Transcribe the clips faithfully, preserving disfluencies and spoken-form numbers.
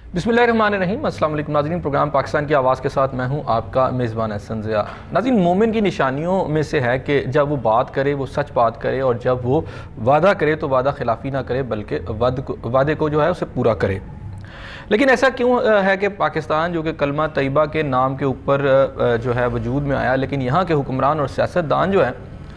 बिस्मिल्लाहिर्रहमानिर्रहीम। अस्सलाम वालेकुम नाज़रीन, प्रोग्राम पाकिस्तान की आवाज़ के साथ मैं हूं आपका मेज़बान हसन ज़िया। नाज़रीन, मोमिन की निशानियों में से है कि जब वो बात करे वो सच बात करे, और जब वो वादा करे तो वादा खिलाफ़ी ना करे बल्कि वाद वादे को जो है उसे पूरा करे। लेकिन ऐसा क्यों है कि पाकिस्तान जो कि कलमा तैयबा के नाम के ऊपर जो है वजूद में आया, लेकिन यहाँ के हुक्मरान और सियासतदान जो हैं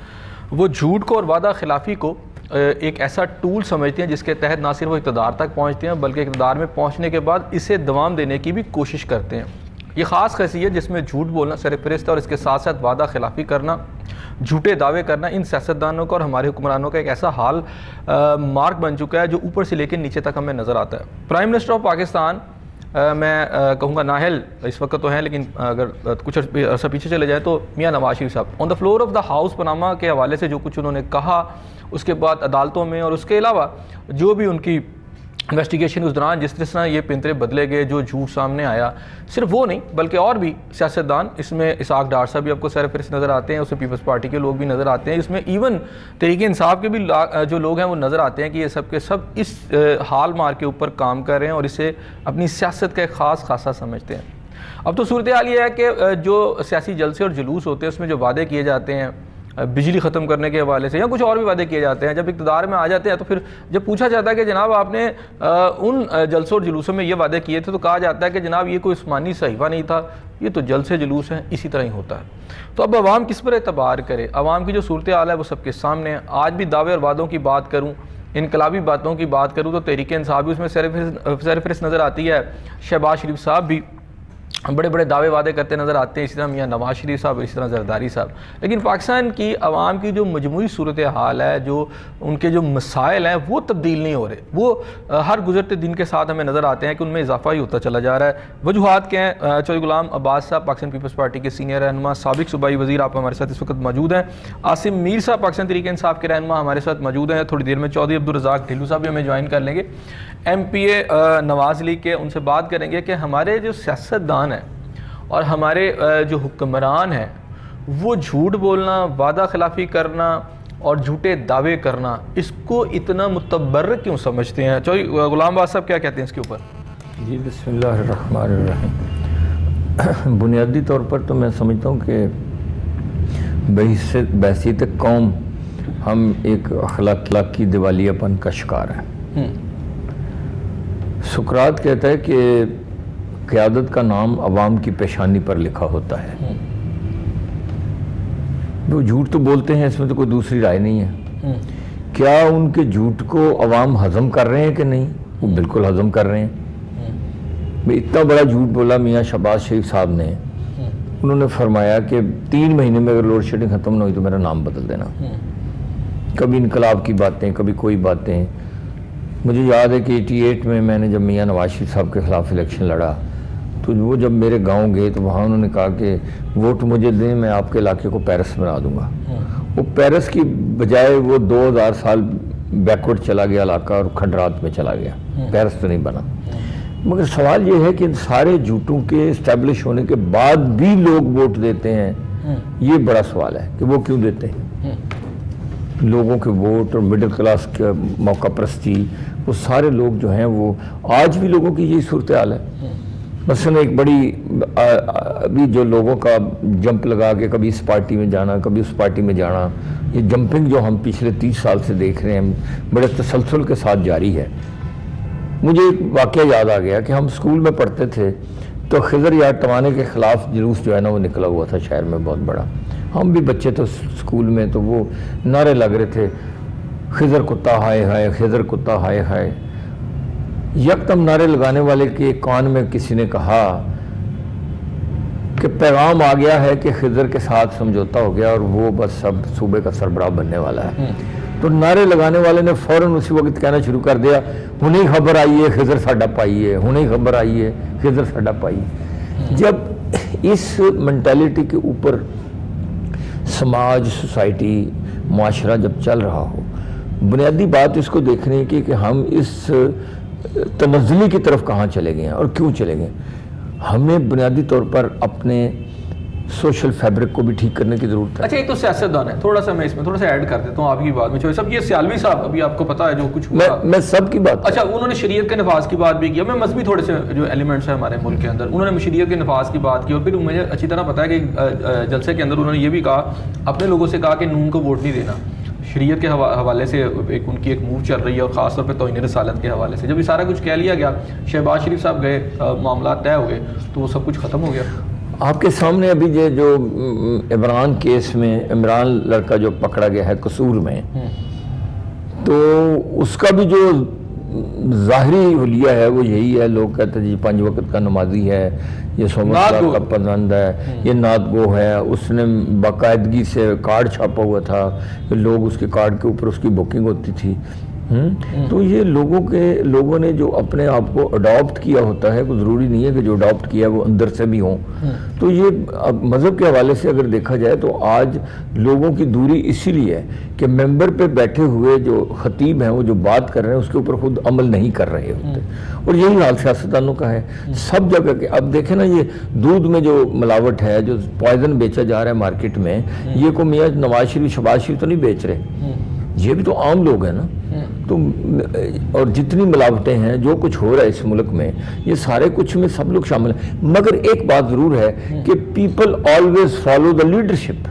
वो झूठ को और वादा खिलाफ़ी को एक ऐसा टूल समझते हैं जिसके तहत ना सिर्फ वो इक़्तिदार तक पहुँचते हैं बल्कि इक़्तिदार में पहुँचने के बाद इसे दवाम देने की भी कोशिश करते हैं। ये ख़ास खैसियत जिसमें झूठ बोलना सरफहरिस्त और इसके साथ साथ वादा खिलाफ़ी करना, झूठे दावे करना, इन सियासतदानों का और हमारे हुक्मरानों का एक ऐसा हाल आ, मार्क बन चुका है जो ऊपर से लेकर नीचे तक हमें नज़र आता है। प्राइम मिनिस्टर ऑफ पाकिस्तान आ, मैं कहूँगा नाहल इस वक्त तो हैं, लेकिन अगर कुछ अर्सा पीछे चले जाए तो मियाँ नवाज शरीफ साहब on the floor of the house Panama के हवाले से जो कुछ उन्होंने कहा, उसके बाद अदालतों में और उसके अलावा जो भी उनकी इन्वेस्टिगेशन उस दौरान जिस तरह ये पिंतरे बदले गए, जो झूठ सामने आया, सिर्फ वो नहीं बल्कि और भी सियासतदान, इसमें इसाक डार साहब भी आपको सरफहरिस्त नज़र आते हैं, उसमें पीपल्स पार्टी के लोग भी नज़र आते हैं, इसमें इवन तहरीक इंसाफ के भी जो लोग हैं वो नज़र आते हैं कि ये सब के सब इस हाल मार के ऊपर काम कर रहे हैं और इसे अपनी सियासत का एक ख़ास खासा समझते हैं। अब तो सूरत हाल ये है कि जो सियासी जलसे और जुलूस होते हैं उसमें जो वादे किए जाते हैं बिजली ख़त्म करने के हवाले से या कुछ और भी वादे किए जाते हैं, जब इक़्तिदार में आ जाते हैं तो फिर जब पूछा जाता है कि जनाब आपने उन जलसों और जुलूसों में ये वादे किए थे, तो कहा जाता है कि जनाब ये कोई उस्मानी सहीफ़ा नहीं था, ये तो जलसे जुलूस हैं, इसी तरह ही होता है। तो अब आवाम किस पर एतबार करे? आवाम की जो सूरत हाल है वो सबके सामने है। आज भी दावे और वादों की बात करूँ, इनकलाबी बातों की बात करूँ तो तहरीक इंसाफ भी उसमें सरफहरिस्त नज़र आती है। शहबाज शरीफ साहब भी बड़े बड़े दावे वादे करते नज़र आते हैं, इसी तरह मियाँ नवाज शरीफ साहब, इसी तरह जरदारी साहब। लेकिन पाकिस्तान की आवाम की जो मजमूई सूरत हाल है, जो उनके जो मसाइल हैं वो तब्दील नहीं हो रहे, वो हर गुजरते दिन के साथ हमें नज़र आते हैं कि उनमें इजाफा ही होता चला जा रहा है। वजूहात के हैं। चौधरी गुलाम अब्बास साहब पाकिस्तान पीपल्स पार्टी के सीनियर रहनुमा, साबिक सूबाई वज़ीर, आप हमारे साथ इस वक्त मौजूद हैं। आसिम मीर साहब पाकिस्तान तहरीक इंसाफ के रहनुमा हमारे साथ मौजूद हैं। थोड़ी देर में चौधरी अब्दुल रज़ाक ढिल्लू साहब भी हमें ज्वाइन कर लेंगे, M P A Nawaz League के। उनसे बात करेंगे कि हमारे जो सियासतदान हैं और हमारे जो हुक्मरान हैं वो झूठ बोलना, वादा खिलाफ़ी करना और झूठे दावे करना, इसको इतना मुतबर्र क्यों समझते हैं? चौधरी गुलाम अब्बास साहब क्या कहते हैं इसके ऊपर? जी बिस्मिल्लाहिर्रहमानिर्रहीम। बुनियादी तौर पर तो मैं समझता हूँ कि बहसीत कौम हम एक अखलाक की दिवालियापन का शिकार है। सुकरात कहता है कि क़यादत का नाम अवाम की पेशानी पर लिखा होता है। वो झूठ तो बोलते हैं, इसमें तो कोई दूसरी राय नहीं है। क्या उनके झूठ को अवाम हजम कर रहे हैं कि नहीं? वो बिल्कुल हजम कर रहे हैं। इतना बड़ा झूठ बोला मियाँ शहबाज शरीफ साहब ने, उन्होंने फरमाया कि तीन महीने में अगर लोड शेडिंग ख़त्म ना हुई तो मेरा नाम बदल देना। कभी इनकलाब की बातें, कभी कोई बातें। मुझे याद है कि अठासी में मैंने जब मियाँ नवाज शरीफ साहब के ख़िलाफ़ इलेक्शन लड़ा तो वो जब मेरे गांव गए तो वहाँ उन्होंने कहा कि वोट मुझे दें, मैं आपके इलाके को पेरिस बना दूंगा। वो पेरिस की बजाय वो दो हज़ार साल बैकवर्ड चला गया इलाका और खंडरात में चला गया, पेरिस तो नहीं बना। मगर सवाल ये है कि इन सारे झूठों के इस्टेब्लिश होने के बाद भी लोग वोट देते हैं, ये बड़ा सवाल है कि वो क्यों देते हैं। लोगों के वोट और मिडिल क्लास का मौका परस्ती, वो सारे लोग जो हैं वो आज भी लोगों की यही सूरत हाल है। मसलन एक बड़ी अभी जो लोगों का जंप लगा के कभी इस पार्टी में जाना, कभी उस पार्टी में जाना, ये जंपिंग जो हम पिछले तीस साल से देख रहे हैं बड़े तसलसल के साथ जारी है। मुझे एक वाक़या याद आ गया कि हम स्कूल में पढ़ते थे तो खिज़र यार टवाने के ख़िलाफ़ जुलूस जो है ना वो निकला हुआ था शहर में बहुत बड़ा। हम भी बच्चे तो स्कूल में तो वो नारे लग रहे थे, खिज़र कुत्ता हाय हाय, खिज़र कुत्ता हाय हाय। यकदम नारे लगाने वाले के कान में किसी ने कहा कि पैगाम आ गया है कि खिज़र के साथ समझौता हो गया और वो बस सब सूबे का सरबराह बनने वाला है। तो नारे लगाने वाले ने फ़ौरन उसी वक्त कहना शुरू कर दिया, हुणे खबर आई है खिज़र साडा पाई है, हुणे खबर आई है खिज़र साडा पाई है। जब इस मेंटालिटी के ऊपर समाज, सोसाइटी, माशरा जब चल रहा हो, बुनियादी बात इसको देखने की कि हम इस तनज़्ज़ुली की तरफ कहाँ चले गए हैं और क्यों चले गए। हमें बुनियादी तौर पर अपने सोशल फैब्रिक को भी ठीक करने की जरूरत है। अच्छा, एक तो सियासतदान है, थोड़ा सा मैं इसमें थोड़ा सा ऐड कर देता हूँ आपकी बात में। चोई साहब, ये सियालवी साहब, अभी आपको पता है जो कुछ हुआ, मैं मैं सब की बात, अच्छा, उन्होंने शरीयत के नफाज की बात भी की। मैं मजहबी थोड़े से जो एलिमेंट्स हैं हमारे मुल्क के अंदर, उन्होंने शरीयत के नफाज की बात की, और फिर मुझे अच्छी तरह पता है कि जलसे के अंदर उन्होंने ये भी कहा, अपने लोगों से कहा कि नून को वोट नहीं देना। शरीयत के हवाले से एक उनकी एक मूव चल रही है, और ख़ास तौर पे तौहीन रसालत के हवाले से। जब ये सारा कुछ कह लिया गया, शहबाज शरीफ साहब गए, मामला तय हो गए, तो वो सब कुछ ख़त्म हो गया। आपके सामने अभी ये जो इमरान केस में इमरान लड़का जो पकड़ा गया है कसूर में, तो उसका भी जो ज़ाहरी हुलिया है वो यही है, लोग कहते हैं जी पांच वक्त का नमाजी है, ये सोमत का पसंद है, ये नात गो है, उसने बाकायदगी से कार्ड छापा हुआ था, लोग उसके कार्ड के ऊपर उसकी बुकिंग होती थी। हम्म तो ये लोगों के लोगों ने जो अपने आप को अडॉप्ट किया होता है, वो ज़रूरी नहीं है कि जो अडॉप्ट किया है वो अंदर से भी हो। तो ये अब मज़हब के हवाले से अगर देखा जाए तो आज लोगों की दूरी इसीलिए है कि मेंबर पे बैठे हुए जो खतीब हैं वो जो बात कर रहे हैं उसके ऊपर खुद अमल नहीं कर रहे होते, और यही हाल सियासतदानों का है सब जगह के। अब देखें ना, ये दूध में जो मिलावट है, जो पॉइजन बेचा जा रहा है मार्केट में, ये को मियाँ नवाज शरीफ शहबाज शरीफ तो नहीं बेच रहे, ये भी तो आम लोग हैं ना। तो और जितनी मिलावटें हैं, जो कुछ हो रहा है इस मुल्क में, ये सारे कुछ में सब लोग शामिल हैं। मगर एक बात जरूर है कि people always follow the leadership.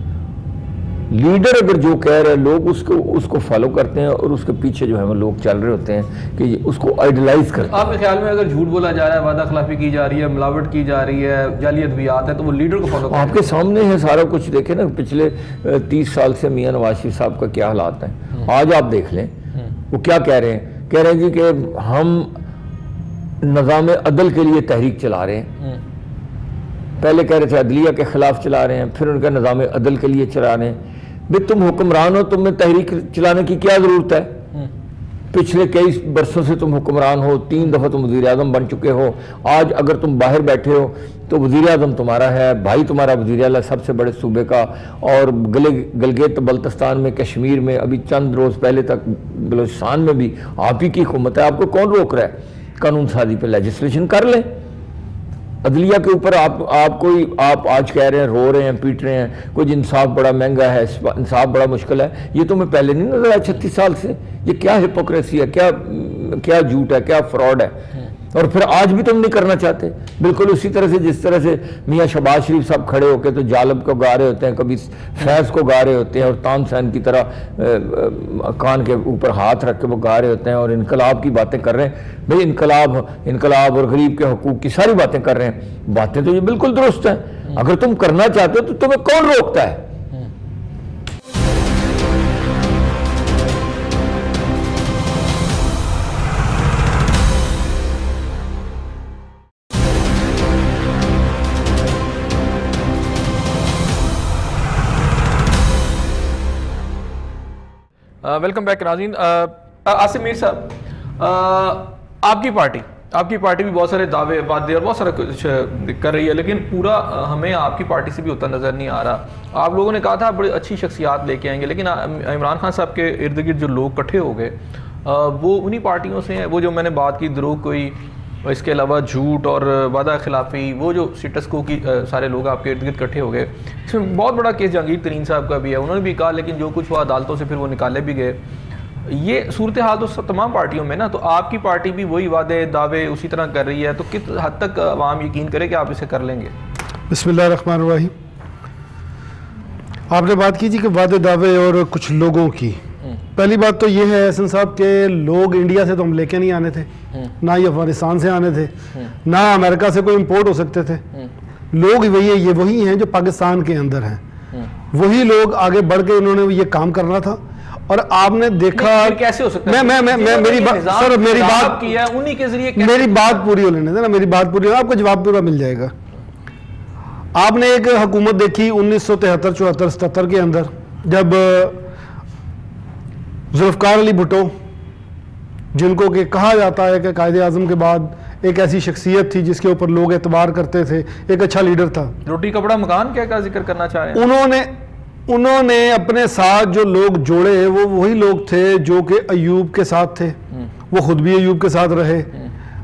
Leader अगर जो कह रहे हैं, लोग उसको उसको फॉलो करते हैं, और उसके पीछे जो है वो लोग चल रहे होते हैं कि उसको आइडलाइज करते हैं। आपके ख्याल में अगर झूठ बोला जा रहा है, वादा खिलाफी की जा रही है, मिलावट की जा रही है, जाली अद्वियात है, तो वो लीडर को फॉलो करते हैं? आपके सामने है सारा कुछ। देखे ना, पिछले तीस साल से मियां नवाज शरीफ साहब का क्या हालात हैं, आज आप देख लें वो क्या कह रहे हैं। कह रहे हैं जी कि हम निज़ाम अदल के लिए तहरीक चला रहे हैं। पहले कह रहे थे अदलिया के खिलाफ चला रहे हैं, फिर उनका निज़ाम अदल के लिए चला रहे हैं। भाई तुम हुक्मरान हो, तुम्हें तहरीक चलाने की क्या जरूरत है? पिछले कई बरसों से तुम हुक्मरान हो, तीन दफ़ा तुम वज़ीर आज़म बन चुके हो। आज अगर तुम बाहर बैठे हो तो वज़ीर आज़म तुम्हारा है, भाई तुम्हारा वज़ीर आला सबसे बड़े सूबे का, और गले गलगित बल्तिस्तान में, कश्मीर में, अभी चंद रोज़ पहले तक बलूचिस्तान में भी आप ही की हुकूमत है। आपको कौन रोक रहा है? कानून साजी पे लेजिस्लेशन कर लें। अदलिया के ऊपर आप आप कोई आप आज कह रहे हैं, रो रहे हैं, पीट रहे हैं, कुछ इंसाफ बड़ा महंगा है, इंसाफ बड़ा मुश्किल है। ये तो मैं पहले नहीं नजर आया छत्तीस साल से। ये क्या हिपोक्रेसी है, क्या क्या झूठ है, क्या फ्रॉड है, और फिर आज भी तुम नहीं करना चाहते। बिल्कुल उसी तरह से जिस तरह से मियाँ शहबाज शरीफ साहब खड़े होकर तो जालब को गा रहे होते हैं, कभी फैज़ को गा रहे होते हैं, और तानसेन की तरह कान के ऊपर हाथ रख के वो गा रहे होते हैं, और इनकलाब की बातें कर रहे हैं। भाई इनकलाब इनकलाब और गरीब के हकूक़ की सारी बातें कर रहे हैं। बातें तो ये बिल्कुल दुरुस्त हैं। अगर तुम करना चाहते हो तो तुम्हें कौन रोकता है? वेलकम बैक नाज़रीन। आसिम मीर साहब, आपकी पार्टी आपकी पार्टी भी बहुत सारे दावे वादे और बहुत सारा कुछ कर रही है, लेकिन पूरा हमें आपकी पार्टी से भी उतना नज़र नहीं आ रहा। आप लोगों ने कहा था बड़ी अच्छी शख्सियात लेके आएंगे, लेकिन इमरान खान साहब के इर्द गिर्द जो लोग इकट्ठे हो गए वो उन्हीं पार्टियों से हैं। वो जो मैंने बात की द्रोह कोई, इसके अलावा झूठ और वादा खिलाफी, वो जो सिटस को की सारे लोग आपके इर्द गिर्द इकट्ठे हो गए। इसमें बहुत बड़ा केस जहांगीर तरीन साहब का भी है, उन्होंने भी कहा, लेकिन जो कुछ हुआ अदालतों से फिर वो निकाले भी गए। ये सूरत हाल तो सब तमाम पार्टियों में ना, तो आपकी पार्टी भी वही वादे दावे उसी तरह कर रही है, तो किस हद तक आवाम यकीन करे कि आप इसे कर लेंगे? बिस्मिल्लाहिर्रहमानिर्रहीम। आपने बात की थी कि वादे दावे और कुछ लोगों की। पहली बात तो ये है एहसन साहब के लोग इंडिया से तो हम लेके नहीं आने थे, ना ही अफगानिस्तान से आने थे, ना अमेरिका से कोई इंपोर्ट हो सकते थे। लोग वही है, ये वही हैं जो पाकिस्तान के अंदर हैं। वही लोग आगे बढ़ के इन्होंने ये काम करना था। और आपने देखा कैसे हो सकता है? मैं मैं मैं मेरी बात सर मेरी बात किया उन्हीं के जरिए, मेरी बात पूरी हो लेने देना, मेरी बात पूरी हो, आपको जवाब पूरा मिल जाएगा। आपने एक हुकूमत देखी उन्नीस सौ तिहत्तर चौहत्तर सतहत्तर के अंदर, जब जुल्फ़िकार अली भुट्टो, जिनको कि कहा जाता है कि कायदे आज़म के बाद एक ऐसी शख्सियत थी जिसके ऊपर लोग एतबार करते थे, एक अच्छा लीडर था। रोटी कपड़ा मकान क्या का जिक्र करना चाह रहे हैं? उन्होंने उन्होंने अपने साथ जो लोग जोड़े वो वही लोग थे जो कि अयूब के साथ थे, वो खुद भी अयूब के साथ रहे,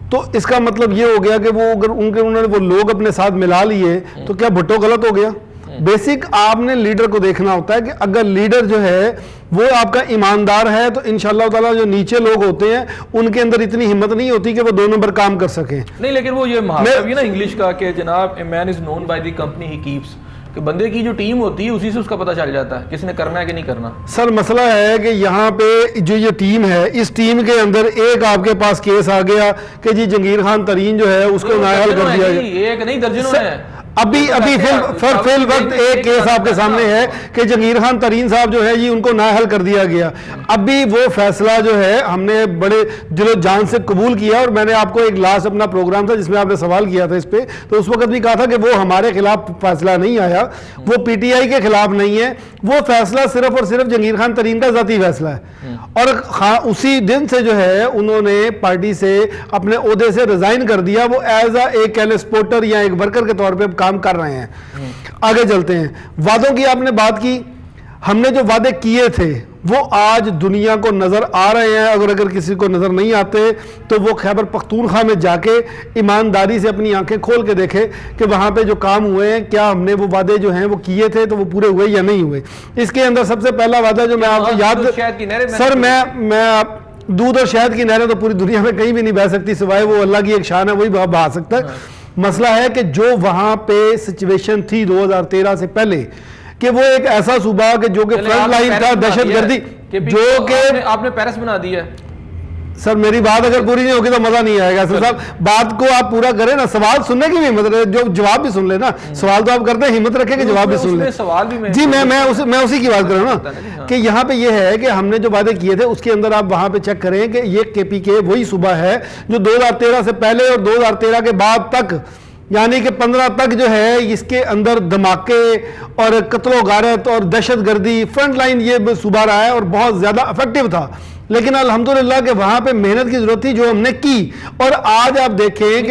तो इसका मतलब ये हो गया कि वो अगर उनके उन्होंने वो लोग अपने साथ मिला लिए तो क्या भुट्टो गलत हो गया? बेसिक आपने लीडर को देखना होता है कि अगर लीडर जो है वो आपका ईमानदार है तो इंशाअल्लाह ताला जो नीचे लोग होते हैं उनके अंदर इतनी हिम्मत नहीं होती कि वो दो नंबर काम कर सकें। नहीं, लेकिन वो ये मुहावरा भी ना इंग्लिश का कि जनाब a man is known by the company he keeps, कि बंदे की जो टीम होती है उसी से उसका पता चल जाता है किसने करना है कि नहीं करना। सर मसला है कि यहाँ पे जो ये टीम है, इस टीम के अंदर एक आपके पास केस आ गया कि जी जंगीर खान तरीन जो है उसको नाअहल कर दिया गया। एक नहीं दर्जनों है। अभी अभी फिल फिर फिल वक्त एक केस आपके सामने है कि जंगीर खान तरीन साहब जो है जी उनको नाअहल कर दिया गया। अभी वो फैसला जो है हमने बड़े दिलो जान से कबूल किया और मैंने आपको एक लास्ट अपना प्रोग्राम था जिसमें आपने सवाल किया था इस पे, तो उस वक्त भी कहा था कि वो हमारे खिलाफ फैसला नहीं आया, वो पीटीआई के खिलाफ नहीं है, वो फैसला सिर्फ और सिर्फ जंगीर खान तरीन का जाती फैसला है। और उसी दिन से जो है उन्होंने पार्टी से अपने ओहदे से रिजाइन कर दिया, वो एज अ एक कैलेस्पोर्टर या एक वर्कर के तौर पे काम कर रहे हैं। आगे चलते हैं, वादों की आपने बात की, हमने जो वादे किए थे वो आज दुनिया को नजर आ रहे हैं। अगर अगर किसी को नजर नहीं आते तो वो खैबर पख्तूनख्वा में जाके ईमानदारी से अपनी आंखें खोल के देखे कि वहां पे जो काम हुए हैं क्या हमने वो वादे जो हैं वो किए थे तो वो पूरे हुए या नहीं हुए। इसके अंदर सबसे पहला वादा जो मैं आपको याद, सर मैं मैं दूध और शहद की नहरें तो पूरी दुनिया में कहीं भी नहीं बह सकती, सिवाय वो अल्लाह की एक शान है वही बहा सकता है। मसला है कि जो वहां पे सिचुएशन थी दो हज़ार तेरह से पहले कि वो एक ऐसा सूबा कि जो कि फ्रंट लाइन था दहशतगर्दी, जो कि आपने पेरिस बना दिया है। सर मेरी बात अगर पूरी नहीं होगी तो मजा नहीं आएगा। सर साहब बात को आप पूरा करें ना, सवाल सुनने की भी हिम्मत रहे, जो जवाब भी सुन ले ना, सवाल तो आप करते हैं, हिम्मत रखे कि जवाब भी सुन ले। सवाल भी जी मैं मैं उस मैं उसी की बात कर रहा हूँ ना कि यहाँ पे ये है कि हमने जो वादे किए थे उसके अंदर आप वहां पे चेक करें कि ये केपीके वही सूबा है जो दो हजार तेरह से पहले और दो हजार तेरह के बाद तक, यानी कि पंद्रह तक जो है इसके अंदर धमाके और कत्लो गारत और दहशत गर्दी फ्रंट लाइन ये सूबा रहा है और बहुत ज्यादा इफेक्टिव था। लेकिन अल्हम्दुलिल्लाह के वहां पे मेहनत की जरूरत थी जो हमने की, और आज आप देखें कि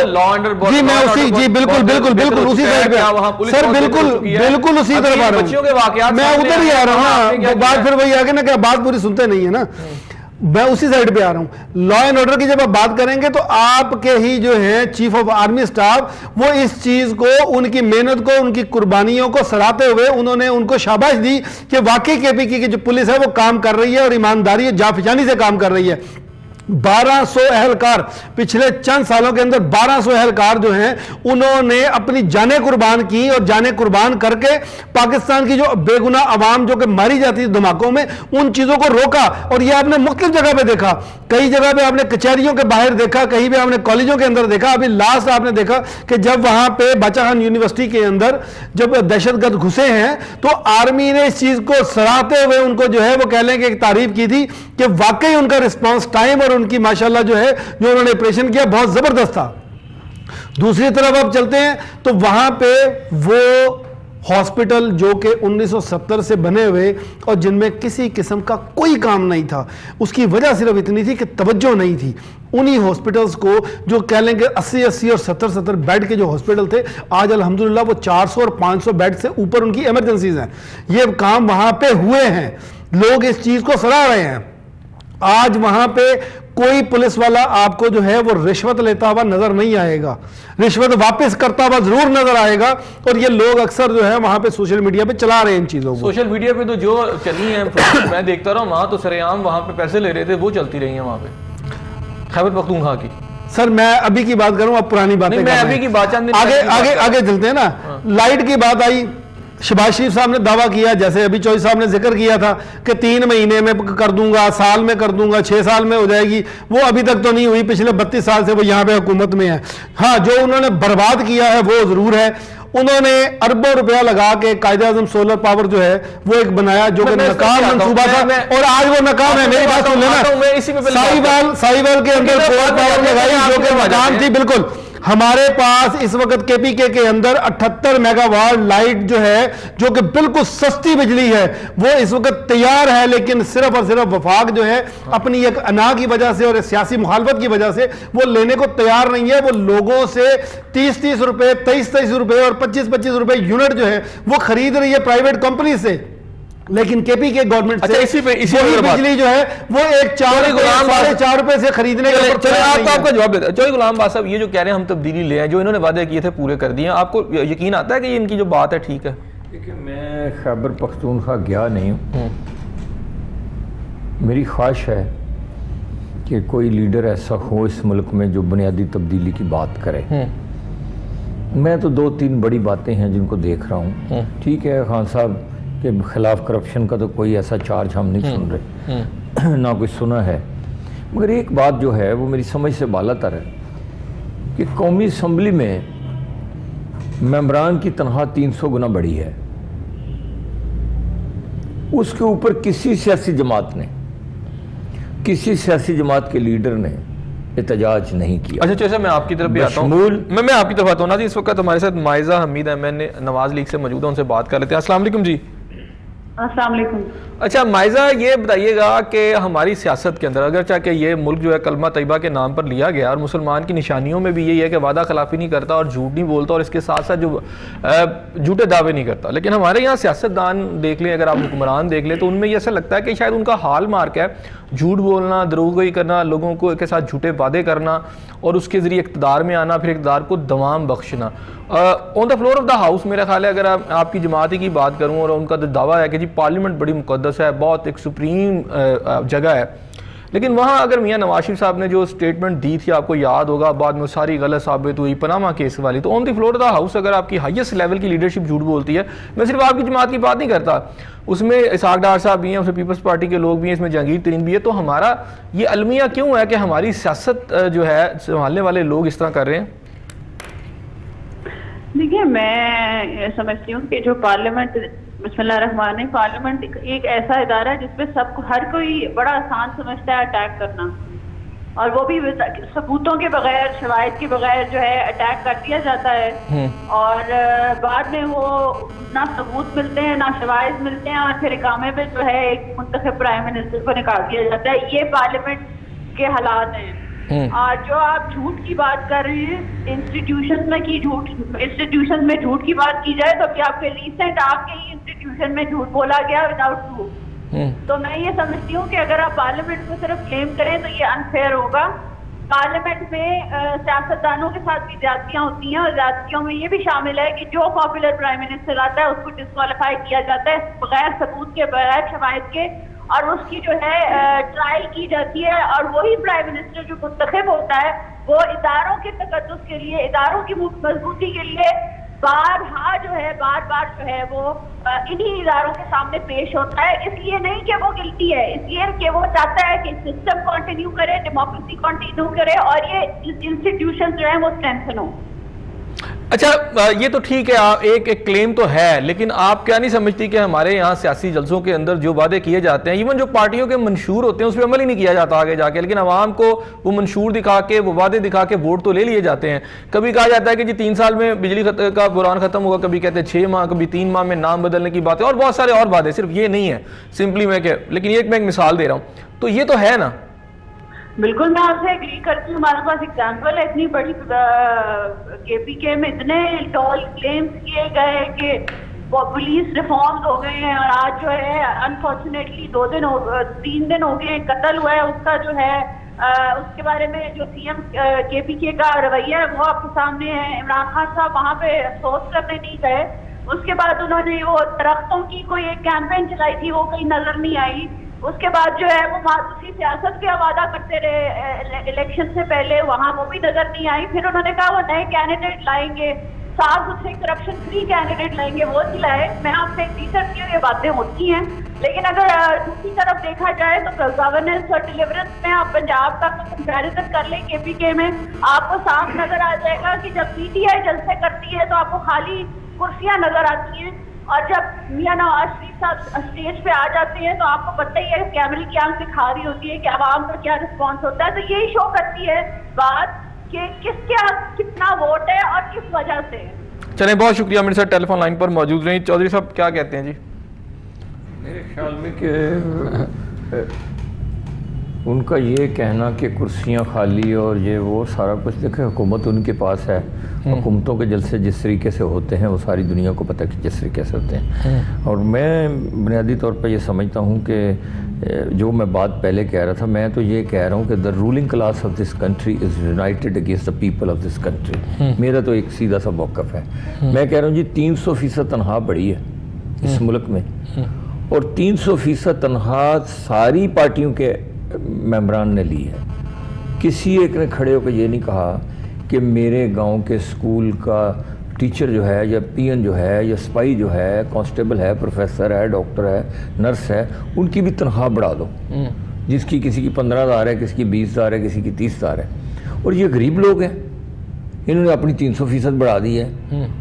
वो जी मैं उसी जी बिल्कुल बिल्कुल बिल्कुल उसी साइड पे सर बिल्कुल बिल्कुल उसी तरफ आ रहा हूँ, मैं उधर ही आ रहा हूँ ना, बात फिर वही आगे ना क्या बात पूरी सुनते नहीं है ना, मैं उसी साइड पे आ रहा हूं। लॉ एंड ऑर्डर की जब आप बात करेंगे तो आपके ही जो है चीफ ऑफ आर्मी स्टाफ वो इस चीज को, उनकी मेहनत को, उनकी कुर्बानियों को सराहते हुए उन्होंने उनको शाबाश दी कि वाकई केपीके की जो पुलिस है वो काम कर रही है और ईमानदारी जाफिजानी से काम कर रही है। बारह सौ अहलकार पिछले चंद सालों के अंदर बारह सौ अहलकार जो हैं उन्होंने अपनी जानें कुर्बान की और जानें कुर्बान करके पाकिस्तान की जो बेगुनाह आवाम जो कि मारी जाती है धमाकों में, उन चीजों को रोका। और ये आपने मुख्तलिफ जगह पे देखा, कई जगह पे आपने कचहरियों के बाहर देखा, कहीं भी आपने कॉलेजों के अंदर देखा। अभी लास्ट आपने देखा कि जब वहां पे बाचा खान यूनिवर्सिटी के अंदर जब दहशतगर्द घुसे हैं तो आर्मी ने इस चीज को सराहते हुए उनको जो है वो कह लें कि एक तारीफ की थी कि वाकई उनका रिस्पॉन्स टाइम और उनकी माशाल्लाह जो है जो उन्होंने ऑपरेशन किया बहुत जबरदस्त था। दूसरी तरफ अब चलते हैं तो वहां पे वो हॉस्पिटल जो कि उन्नीस सौ सत्तर से बने हुए और जिनमें किसी किस्म का कोई काम नहीं था, उसकी वजह सिर्फ इतनी थी कि तवज्जो नहीं थी। उन्हीं हॉस्पिटल्स को जो कह लेंगे अस्सी अस्सी और सत्तर सत्तर बेड के जो हॉस्पिटल थे, आज अल्हम्दुलिल्लाह वो चार सौ और पाँच सौ बेड से ऊपर उनकी इमरजेंसीज हैं। ये काम वहां पे हुए हैं, लोग इस चीज को सराह रहे हैं। आज वहां पे कोई पुलिस वाला आपको जो है वो रिश्वत लेता हुआ नजर नहीं आएगा, रिश्वत वापस करता हुआ जरूर नजर आएगा। और ये लोग अक्सर जो है वहां पे सोशल मीडिया पे चला रहे हैं इन चीजों को। सोशल मीडिया पे तो जो चली है मैं देखता रहा हूं, वहां तो सरेआम वहां पे पैसे ले रहे थे, वो चलती रही है वहां पे खैबर पख्तूनख्वा की। सर मैं अभी की बात करूं, अब पुरानी बातें मैं अभी की बात आगे आगे आगे चलते हैं ना। लाइट की बात आई, शहबाज शरीफ साहब ने दावा किया, जैसे अभी चौधरी साहब ने जिक्र किया था कि तीन महीने में कर दूंगा, साल में कर दूंगा, छह साल में हो जाएगी, वो अभी तक तो नहीं हुई। पिछले बत्तीस साल से वो यहाँ पे हुकूमत में है। हाँ, जो उन्होंने बर्बाद किया है वो जरूर है। उन्होंने अरबों रुपया लगा के कायदे आजम सोलर पावर जो है वो एक बनाया जो कि नाकाम मंसूबा था और आज वो नाकाम है। मेरी बात सुन लेना, साहिवाल साहिवाल के अंदर सोलर पावर लगाई जो कि नाकाम थी। बिल्कुल हमारे पास इस वक्त केपीके के अंदर अठहत्तर मेगावाट लाइट जो है जो कि बिल्कुल सस्ती बिजली है वो इस वक्त तैयार है, लेकिन सिर्फ और सिर्फ वफाक जो है अपनी एक अना की वजह से और सियासी मुखालफत की वजह से वो लेने को तैयार नहीं है। वो लोगों से तीस तीस रुपए, तेईस तेईस रुपए और पच्चीस पच्चीस रुपए यूनिट जो है वो खरीद रही है प्राइवेट कंपनी से। लेकिन केपी के गवर्नमेंट अच्छा, इसी पे इसी वही बिजली जो है वो एक चार साढ़े चार रुपए से खरीदने के चले, चले आपको आपका जवाब देता है। गुलाम बाद साहब, ये जो कह रहे हैं हम तब्दीली ले आए, जो इन्होंने वादे किए थे पूरे कर दिए, आपको यकीन आता है कि इनकी जो बात है ठीक है? देखिए, मैं खैबर पख्तूनख्वा गया नहीं हूँ, मेरी ख्वाहिश है कि कोई लीडर ऐसा हो इस मुल्क में जो बुनियादी तब्दीली की बात करे। मैं तो दो तीन बड़ी बातें हैं जिनको देख रहा हूँ। ठीक है, खान साहब के खिलाफ करप्शन का तो कोई ऐसा चार्ज हम नहीं सुन रहे, ना कोई सुना है, मगर एक बात जो है वो मेरी समझ से बालातर है कि कौमी असम्बली में मेंबरान की तनख्वाह तीन सौ गुना बढ़ी है, उसके ऊपर किसी सियासी जमात ने, किसी सियासी जमात के लीडर ने एहतजाज नहीं किया। अच्छा, जैसे मैं आपकी तरफ भी आता हूँ, मैं मैं आपकी तरफ आता हूँ ना जी। इस वक्त हमारे साथ माइजा हमीद अहमद नवाज लीग से मौजूद है, उनसे बात कर लेते हैं। अस्सलाम वालेकुम जी। अस्सलाम वालेकुम। अच्छा माइजा, ये बताइएगा कि हमारी सियासत के अंदर अगर चाहे ये मुल्क जो है कलमा तैयबा के नाम पर लिया गया और मुसलमान की निशानियों में भी यही है कि वादा खिलाफी नहीं करता और झूठ नहीं बोलता और इसके साथ साथ जो झूठे दावे नहीं करता, लेकिन हमारे यहाँ सियासतदान देख लें, अगर आप हुक्मरान देख लें, तो उनमें ये ऐसा लगता है कि शायद उनका हाल मार्क है झूठ बोलना, दरोगोई करना, लोगों को के साथ झूठे वादे करना और उसके ज़रिए इक़्तिदार में आना, फिर इक़्तिदार को दवाम बख्शना। On the floor of the house मेरा ख्याल है, अगर आप, आपकी जमात ही की बात करूं, और उनका तो दावा है कि जी पार्लियामेंट बड़ी मुकद्दस है, बहुत एक सुप्रीम जगह है, लेकिन वहाँ अगर मियाँ नवाज शरीफ साहब ने जो स्टेटमेंट दी थी, आपको याद होगा, बाद में वो सारी गलत साबित हुई, पनामा केस वाली, तो on the floor of the house अगर आपकी हाईएस्ट लेवल की लीडरशिप झूठ बोलती है, मैं सिर्फ आपकी जमात की बात नहीं करता, उसमें इसहाक डार साहब भी हैं, उसमें पीपल्स पार्टी के लोग भी हैं, इसमें जहांगीर तरीन भी है, तो हमारा ये अलमिया क्यों है कि हमारी सियासत जो है संभालने वाले लोग इस तरह कर रहे हैं? देखिए, मैं समझती हूँ कि जो पार्लियामेंट, बिस्मिल्लाहिर्रहमानिर्रहीम, पार्लियामेंट एक ऐसा इदारा है जिसपे सब हर कोई बड़ा आसान समझता है अटैक करना, और वो भी सबूतों के बगैर, शवाहिद के बगैर जो है अटैक कर दिया जाता है, और बाद में वो ना सबूत मिलते हैं ना शवाहिद मिलते हैं, और फिर इकामे पे जो है एक मुंतखब प्राइम मिनिस्टर को निकाल दिया जाता है। ये पार्लियामेंट के हालात हैं। और जो आप झूठ की बात कर रहे हैं, इंस्टीट्यूशन में की झूठ, इंस्टीट्यूशन में झूठ की बात की जाए तो क्या आपके रिसेंट आपके ही इंस्टीट्यूशन में झूठ बोला गया विदाउट प्रूफ? तो मैं ये समझती हूँ कि अगर आप पार्लियामेंट को सिर्फ क्लेम करें तो ये अनफेयर होगा। पार्लियामेंट में सियासतदानों के साथ भी ज्यादतियाँ होती हैं, और ज्यादतियों में ये भी शामिल है कि जो पॉपुलर प्राइम मिनिस्टर आता है उसको डिस्क्वालीफाई किया जाता है बगैर सबूत के, बगैर शवाहिद के, और उसकी जो है ट्रायल की जाती है, और वही प्राइम मिनिस्टर जो मुंतखब होता है वो इदारों के तकद्दुस के लिए, इदारों की मजबूती के लिए बार हाँ जो है बार बार जो है वो इन्हीं इदारों के सामने पेश होता है। इसलिए नहीं कि वो गिल्टी है, इसलिए कि वो चाहता है कि सिस्टम कंटिन्यू करे, डेमोक्रेसी कंटिन्यू करे, और ये इंस्टीट्यूशन जो है वो स्ट्रेंथन हो। अच्छा, ये तो ठीक है, एक एक क्लेम तो है, लेकिन आप क्या नहीं समझती कि हमारे यहाँ सियासी जलसों के अंदर जो वादे किए जाते हैं, इवन जो पार्टियों के मंशूर होते हैं उस पर अमल ही नहीं किया जाता आगे जाके, लेकिन आवाम को वो मंशूर दिखा के, वो वादे दिखा के वोट तो ले लिए जाते हैं। कभी कहा जाता है कि जी तीन साल में बिजली का बुरान खत्म होगा, कभी कहते हैं छः माह, कभी तीन माह में नाम बदलने की बात है, और बहुत सारे और वादे, सिर्फ ये नहीं है सिंपली मैं क्या, लेकिन ये मैं एक मिसाल दे रहा हूँ, तो ये तो है ना। बिल्कुल, मैं आपसे एग्री करती हूँ। हमारे पास एग्जाम्पल है, इतनी बड़ी केपी के में इतने टॉल क्लेम्स किए गए कि पुलिस रिफॉर्म्स हो गए हैं, और आज जो है अनफॉर्चुनेटली दो दिन हो तीन दिन हो गए कत्ल हुआ है उसका जो है आ, उसके बारे में जो सीएम केपी के का रवैया है वो आपके सामने है। इमरान खान साहब वहाँ पे अफसोस करने नहीं गए, उसके बाद उन्होंने वो दरख्तों की कोई एक कैंपेन चलाई थी, वो कहीं नजर नहीं आई। उसके बाद जो है वो मायूसी सियासत का वादा करते रहे इलेक्शन से पहले, वहाँ वो भी नजर नहीं आई। फिर उन्होंने कहा वो नए कैंडिडेट लाएंगे, साफ सुथरे करप्शन फ्री कैंडिडेट लाएंगे, वो नहीं लाए। मैं आपसे एग्री करती हूँ, ये बातें होती हैं, लेकिन अगर दूसरी तरफ देखा जाए तो गवर्नेंस और डिलीवरेंस में आप पंजाब का कंपैरिजन कर लें केपी के में, आपको साफ नजर आ जाएगा कि जब पीटीआई जलसे करती है तो आपको खाली कुर्सियां नजर आती हैं, और जब मियां नवाज शरीफ साहब स्टेज पे आ जाते हैं तो आपको पता ही है कैमरे की आंख दिखा रही होती है कि आवाम का क्या रिस्पॉन्स होता है। तो यही शो करती है बात कि किसके कितना वोट है और किस वजह से। चलें, बहुत शुक्रिया, मेरे साथ टेलीफोन लाइन पर मौजूद रही। चौधरी साहब क्या कहते हैं जी? मेरे ख्याल में कि उनका ये कहना कि कुर्सियां खाली और ये वो सारा कुछ, देखे हुकूमत उनके पास है, हुकूमतों के जलसे जिस तरीके से होते हैं वो सारी दुनिया को पता है कि जिस तरीके से होते हैं। और मैं बुनियादी तौर पर ये समझता हूँ कि जो मैं बात पहले कह रहा था, मैं तो ये कह रहा हूँ कि the ruling class of this country is united against the people of this country. मेरा तो एक सीधा सा मौक़िफ़ है। मैं कह रहा हूँ जी तीन सौ फीसद तनख्वाह बढ़ी है इस मुल्क में, और तीन सौ फीसद तनख्वाह सारी पार्टियों के मेंबरान ने ली है। किसी एक ने खड़े होकर ये नहीं कहा कि मेरे गांव के स्कूल का टीचर जो है या पीएन जो है या सिपाही जो है, कांस्टेबल है, प्रोफेसर है, डॉक्टर है, नर्स है, उनकी भी तनख्वाह बढ़ा दो। जिसकी किसी की पंद्रह हज़ार है, किसी की बीस हज़ार है, किसी की तीस हज़ार है। और ये गरीब लोग हैं, इन्होंने अपनी तीन सौ फीसद बढ़ा दी है।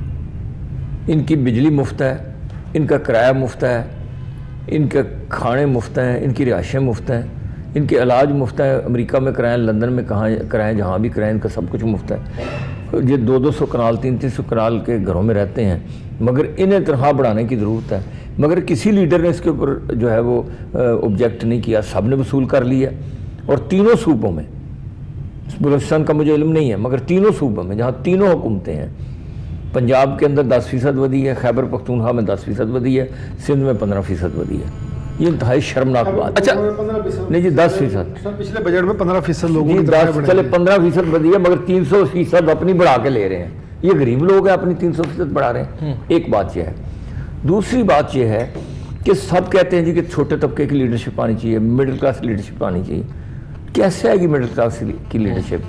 इनकी बिजली मुफ्त है, इनका किराया मुफ्त है, इनके खाने मुफ्त हैं, इनकी रिहाइशें मुफ्त हैं, इनके इलाज मुफ्त है। अमेरिका में कराएं, लंदन में कहाँ कराएं, जहाँ भी कराएं, इनका सब कुछ मुफ्त है। ये दो दो सौ कनाल, तीन तीन सौ कनाल के घरों में रहते हैं, मगर इन्हें तनख्वाह बढ़ाने की ज़रूरत है। मगर किसी लीडर ने इसके ऊपर जो है वो ऑब्जेक्ट नहीं किया, सब ने वसूल कर लिया। और तीनों सूबों में, बलूचिस्तान का मुझे इल्म नहीं है, मगर तीनों सूबों में जहाँ तीनों हुकूमतें हैं, पंजाब के अंदर दस फीसद वधी है, खैबर पख्तूनख्वा में दस फीसद वधी है, सिंध में पंद्रह फीसद वधी है। ये इंतहाई शर्मनाक बात। अच्छा नहीं जी, दस फीसद पिछले बजट में पंद्रह फीसद लोगों की दस चले पंद्रह फीसद वधी है, मगर तीन सौ फीसद अपनी बढ़ा के ले रहे हैं। ये गरीब लोग हैं, अपनी तीन सौ फीसद बढ़ा रहे हैं। एक बात यह है। दूसरी बात यह है कि सब कहते हैं जी कि छोटे तबके की लीडरशिप आनी चाहिए, मिडिल क्लास लीडरशिप आनी चाहिए। कैसे आएगी मिडिल क्लास की लीडरशिप?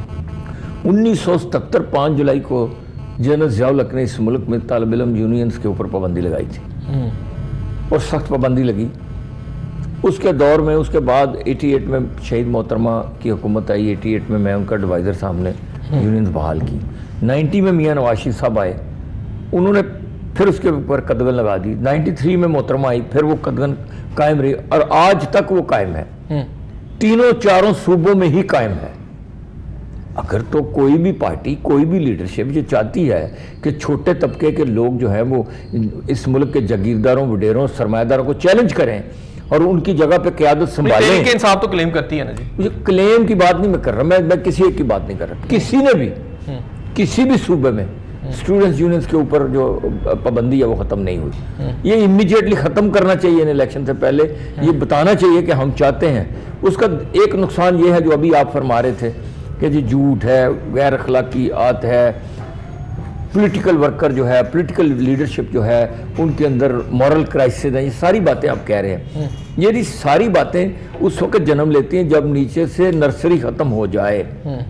उन्नीस सौ सतहत्तर पाँच जुलाई को जनरल ज़ियाउल हक ने इस मुल्क में तालिब इल्म यूनियंस के ऊपर पाबंदी लगाई थी, और सख्त पाबंदी लगी। उसके दौर में, उसके बाद अठासी में शहीद मोहतरमा की हुकूमत आई, अठासी में मैं उनका एडवाइज़र साहब ने यूनियंस बहाल की। नब्बे में मियाँ नवाज शरीफ साहब आए, उन्होंने फिर उसके ऊपर कदगन लगा दी। तिरानवे में मोहतरमा आई, फिर वो कदगन कायम रही, और आज तक वो कायम है। तीनों चारों सूबों में ही कायम है। अगर तो कोई भी पार्टी, कोई भी लीडरशिप ये चाहती है कि छोटे तबके के लोग जो है वो इस मुल्क के जागीरदारों, वडेरों, सरमायादारों को चैलेंज करें और उनकी जगह पे क़यादत संभालें। के इंसाफ तो क्लेम करती है ना जी। मुझे क्लेम की बात नहीं मैं कर रहा, मैं मैं किसी एक की बात नहीं कर रहा। किसी ने भी किसी भी सूबे में स्टूडेंट्स यूनियंस के ऊपर जो पाबंदी है वो ख़त्म नहीं हुई। ये इमीडिएटली ख़त्म करना चाहिए इन इलेक्शन से पहले। ये बताना चाहिए कि हम चाहते हैं। उसका एक नुकसान ये है जो अभी आप फरमा रहे थे कि जी झूठ है, गैर अखलाकी आत है, पॉलिटिकल वर्कर जो है, पॉलिटिकल लीडरशिप जो है उनके अंदर मॉरल क्राइसिस है, ये सारी बातें आप कह रहे हैं। ये सारी बातें उस वक्त जन्म लेती हैं जब नीचे से नर्सरी ख़त्म हो जाए।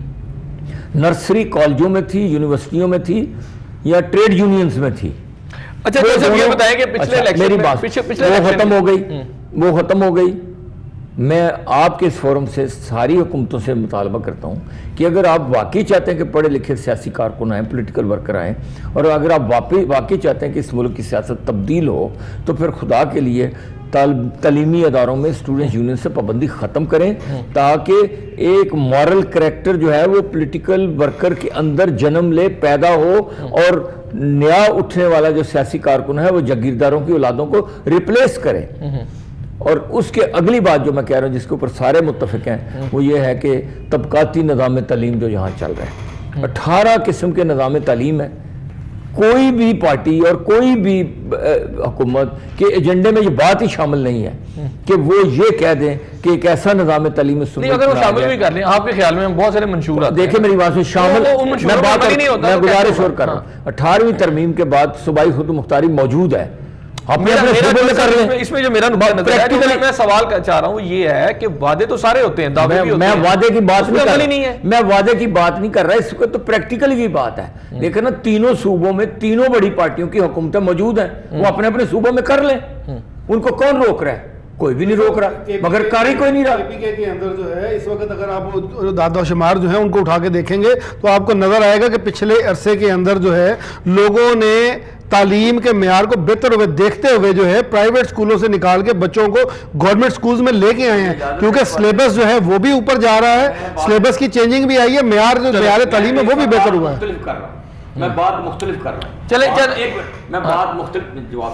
नर्सरी कॉलेजों में थी, यूनिवर्सिटियों में थी, या ट्रेड यूनियंस में थी। अच्छा, तो ये बताएं कि पिछले इलेक्शन मेरी में, बात पिछले, पिछले वो ख़त्म हो गई, वो ख़त्म हो गई। मैं आपके इस फोरम से सारी हुकूमतों से मुतालबा करता हूँ कि अगर आप वाकई चाहते हैं कि पढ़े लिखे सियासी कारकुन आएँ, पॉलिटिकल वर्कर आएँ, और अगर आप वाकई वाकई चाहते हैं कि इस मुल्क की सियासत तब्दील हो, तो फिर खुदा के लिए तालीमी अदारों में स्टूडेंट यूनियन से पाबंदी ख़त्म करें, ताकि एक मॉरल करैक्टर जो है वो पॉलिटिकल वर्कर के अंदर जन्म ले, पैदा हो, और नया उठने वाला जो सियासी कारकुन है वो जागीरदारों की औलादों को रिप्लेस करे। और उसके अगली बात जो मैं कह रहा हूँ, जिसके ऊपर सारे मुत्तफिक हैं, वो ये है कि तबकाती निज़ाम तालीम जो यहाँ चल रहा है, अठारह किस्म के निज़ाम तालीम है। कोई भी पार्टी और कोई भी हुकूमत के एजेंडे में ये बात ही शामिल नहीं है कि वो ये कह दें कि एक ऐसा निज़ाम तालीम नहीं, अगर वो शामिल भी कर लें, आपके ख्याल में बहुत सारे मंशूर आते हैं। देखिए मेरी बात से शामिल, मैं बात मैं गुजारिश और कर रहा हूँ, अठारहवीं तरमीम के बाद सूबाई खुद मुख्तारी मौजूद है। अपने अपने मेरा कर रहे हैं। इसमें जो मेरा नजर है, जो मैं सवाल चाह रहा हूँ ये है कि वादे तो सारे होते हैं, दावे भी होते हैं। मैं वादे की बात नहीं कर रहा, मैं वादे की बात नहीं कर रहा, इसको तो प्रैक्टिकल की बात है। देखो ना, तीनों सूबों में तीनों बड़ी पार्टियों की हुकूमतें मौजूद हैं, वो अपने अपने सूबों में कर लें। उनको कौन रोक रहा है? कोई भी नहीं रोक रहा, मगर कारी कोई नहीं रहा। एपीके के अंदर जो है इस वक्त अगर आप दादा शुमार जो है उनको उठा के देखेंगे तो आपको नजर आएगा कि पिछले अरसे के अंदर जो है लोगों ने तालीम के मेयार को बेहतर हुए देखते हुए जो है प्राइवेट स्कूलों से निकाल के बच्चों को गवर्नमेंट स्कूल्स में लेके आए हैं, क्योंकि सिलेबस जो है वो भी ऊपर जा रहा है, सिलेबस की चेंजिंग भी आई है, मेयार जो मेयार तालीम है वो भी बेहतर हुआ है। मैं बात मुख्तलिफ कर रहा हूँ। चले चल एक मैं बात मुख्तलिफ जवाब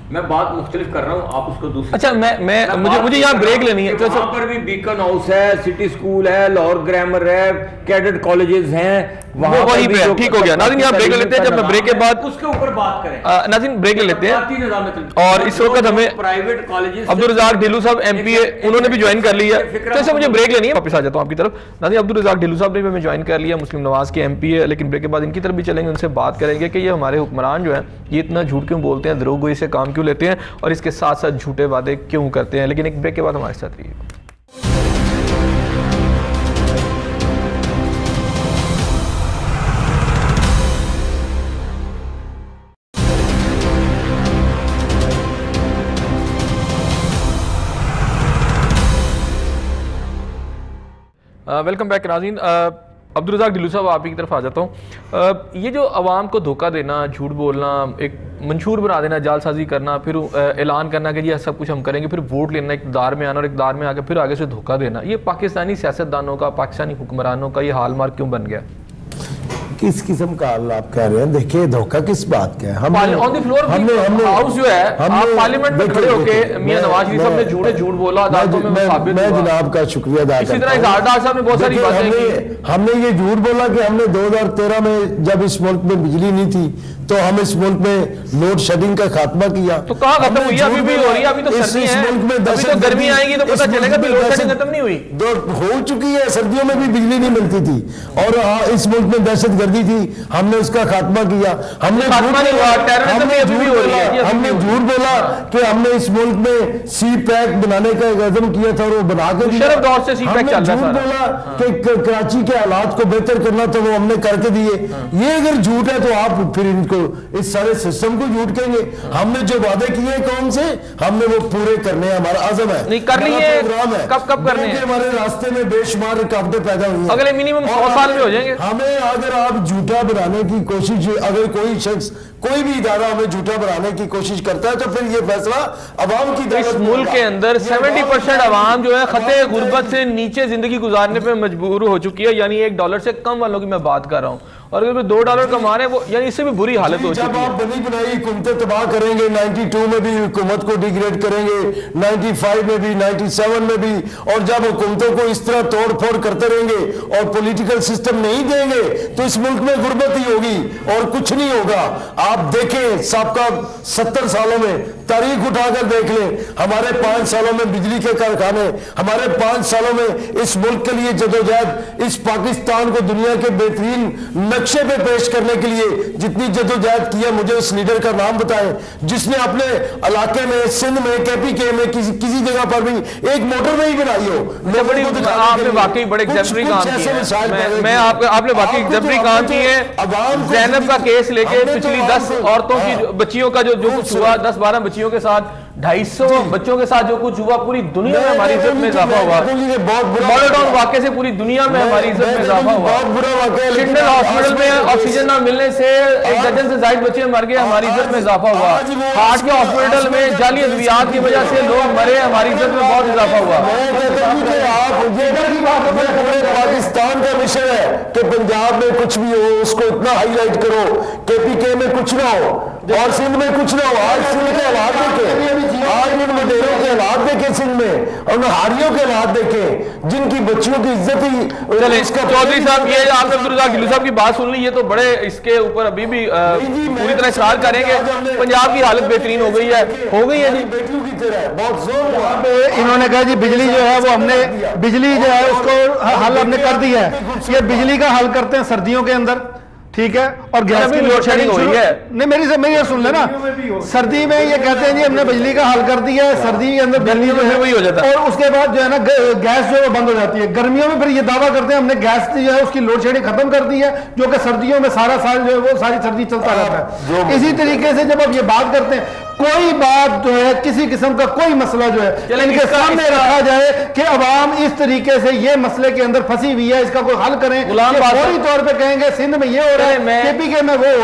मैं बात मुख्तलिफ कर रहा हूँ, आप उसको दूसरी। अच्छा मैं मैं मुझे मुझे यहाँ ब्रेक लेनी है। वहाँ पर भी बीकन हाउस है, सिटी स्कूल है, लाहौर ग्रामर है, कैडेट कॉलेजेस हैं, वहाँ वही पे ठीक हो गया। नाज़रीन यहाँ ब्रेक ले लेते हैं, जब मैं ब्रेक के बाद उसके ऊपर बात करें। नाज़रीन ब्रेक ले लेते हैं और इस वक्त हमें प्राइवेट कॉलेजेस अब्दुल रज़ाक ढिल्लू साहब एमपीए उन्होंने भी ज्वाइन कर लिया, तो ऐसे मुझे ब्रेक लेनी है, वापस आ जाता हूँ आपकी तरफ। नाज़रीन अब्दुल रज़ाक ढिल्लू साहब ने भी हमें ज्वाइन कर लिया, मुस्लिम नवाज के एमपीए, लेकिन ब्रेक के बाद इनकी तरफ भी चलेंगे, उनसे बात करेंगे कि ये हमारे हुक्मरान जो है ये इतना झूठ क्यों बोलते हैं, दरोगोई से काम क्यों लेते हैं और इसके साथ साथ झूठे वादे क्यों करते हैं। लेकिन एक ब्रेक के बाद हमारे साथ रहिए। वेलकम बैक नाज़रीन। अब्दुल रज़ाक ढिल्लू साहब आप ही की तरफ आ जाता हूँ। ये जो आवाम को धोखा देना, झूठ बोलना, एक मंशूर बना देना, जालसाजी करना, फिर ऐलान करना कि जी सब कुछ हम करेंगे, फिर वोट लेना, इक़्तिदार में आना और इक़्तिदार में आकर फिर आगे से धोखा देना, ये पाकिस्तानी सियासतदानों का, पाकिस्तानी हुक्मरानों का ये हालमार्क क्यों बन गया? किस किस्म का हाल आप कह रहे हैं? देखिए धोखा किस बात का है? हमने ऑन द फ्लोर हमने हमने हाउस जो है आप पार्लियामेंट में खड़े होके मियां नवाज शरीफ साहब ने झूठे झूठ बोला, अदालतों में साबित हुआ। मैं जनाब का शुक्रिया अदा करता हूं। इसी तरह इजहार डार साहब ने बहुत सारी बातें की। हमने ये झूठ बोला कि हमने दो हज़ार तेरह में जब इस मुल्क में बिजली नहीं थी तो हम इस मुल्क में लोड शेडिंग का खात्मा किया। तो कहाँ खत्म हुई? अभी भी हो रही है, अभी तो सर्दी है, अभी तो गर्मी आएगी तो पता चलेगा भी लोड शेडिंग खत्म नहीं हुई। हो चुकी है, सर्दियों में भी बिजली नहीं मिलती थी और इस मुल्क में दहशत गर्दी थी, हमने उसका खात्मा किया। हमने हमने झूठ बोला कि हमने इस मुल्क में सी पैक बनाने का एक अज़म किया था और वो बना के मुशर्रफ दौर से सी पैक चल रहा था। झूठ बोला कि कराची के हालात को बेहतर करना तो वो हमने करके दिए। ये अगर झूठ है तो आप फिर इनको इस सारे सिस्टम को झूठ कहेंगे। हमने जो वादे किए कौन से, हमने वो पूरे करने हमारा आज़म है, नहीं कर लिए प्रोग्राम है। कब कब करने हैं? हमारे रास्ते में बेशुमार रुकावटें पैदा हुई हैं, अगले मिनिमम सौ साल में हो जाएंगे। हमें अगर आप झूठा बनाने की कोशिश, अगर कोई शख्स कोई भी इदारा हमें झूठा बनाने की कोशिश करता है तो फिर ये फैसला अवाम की इस मुल्क के अंदर सत्तर परसेंट अवाम जो है खतरे गुर्बत से नीचे जिंदगी गुजारने पे मजबूर हो चुकी है, यानी एक डॉलर से कम वालों की मैं बात कर रहा हूँ, और अगर दो डॉलर कमा रहे हैं वो, यानी इससे भी बुरी हालत हो चुकी है। जब आप बनी बनाई हुकूमतें तबाह करेंगे, बानवे में भी हुकूमत को डिग्रेड करेंगे, पचानवे में भी, सत्तानवे में भी, और जब हुकूमतों को इस तरह तोड़ फोड़ करते रहेंगे और पॉलिटिकल सिस्टम नहीं देंगे तो इस मुल्क में गुर्बत ही होगी और कुछ नहीं होगा। आप देखें सबका सत्तर सालों में तारीख उठाकर देख लें, हमारे पांच सालों में बिजली के कारखाने, हमारे पांच सालों में इस मुल्क के लिए जदोजहद, इस पाकिस्तान को दुनिया के बेहतरीन नक्शे पे पेश करने के लिए जितनी जदोजहद किया, मुझे उस लीडर का नाम बताएं जिसने अपने इलाके में, सिंध में, केपीके में किसी किसी जगह पर भी एक मोटरवे ही बनाई हो। आपने वाकई बड़े एग्जेम्पलरी काम किए, मैं आपको आपने वाकई एग्जेम्पलरी काम किए हैं। ज़ैनब का केस लेके पिछली दस औरतों की, बच्चियों का जो जो कुछ हुआ, दस बारह बच्चियों के साथ, ढाई सौ बच्चों के साथ जो कुछ हुआ, पूरी दुनिया में हमारी इज्जत में इजाफा हुआ। मॉडल वाकये से पूरी दुनिया में हमारी इज्जत में इजाफा हुआ। चिल्ड्रन हॉस्पिटल में ऑक्सीजन ना मिलने से एक दर्जन से ज्यादा बच्चे मर गए, हमारी इज्जत में इजाफा हुआ। हार्ट के हॉस्पिटल में जाली अद्वियात की वजह से लोग मरे, हमारी इज्जत में बहुत इजाफा हुआ। पाकिस्तान का विषय है कि पंजाब में कुछ भी हो उसको इतना हाईलाइट करो, केपीके में कुछ ना हो और सिंध में कुछ ना हो। आज सिंध के हालात देखे, आज इन मुडेरों के हालात देखे सिंध में, और हारियों के हालात देखे जिनकी बच्चियों की इज्जत ही। चौधरी साहब ये आपने अब्दुल रज़ाक ढिल्लू साहब की बात सुन ली, ये तो बड़े इसके ऊपर अभी भी पूरी तरह इशरार करेंगे। पंजाब की हालत बेहतरीन हो गई है, हो गई है जी, बेटियों की तरह बहुत जोर। इन्होंने कहा जी बिजली जो है वो हमने, बिजली जो है उसको हल हमने कर दिया है। ये बिजली का हल करते हैं सर्दियों के अंदर, ठीक है, और गैस की लोड शेडिंग हो रही है। नहीं मेरी से मेरी सुन लेना, सर्दी में ये कहते हैं जी हमने बिजली का हल कर दिया है, सर्दी के अंदर गर्मी में फिर वही हो जाता है, और उसके बाद जो है ना गैस जो है बंद हो जाती है। गर्मियों में फिर ये दावा करते हैं हमने गैस जो है उसकी लोड शेडिंग खत्म कर दी है, जो कि सर्दियों में सारा साल जो है वो सारी सर्दी चलता रहता है। इसी तरीके से जब आप ये बात करते हैं, कोई बात जो है किसी किस्म का कोई मसला जो है इनके सामने रखा जाए कि अवाम इस तरीके से ये मसले के अंदर फंसी हुई है, इसका कोई हल करें, फौरी तौर पे कहेंगे सिंध में ये हो रहा है, केपीके में वो हो रहा है।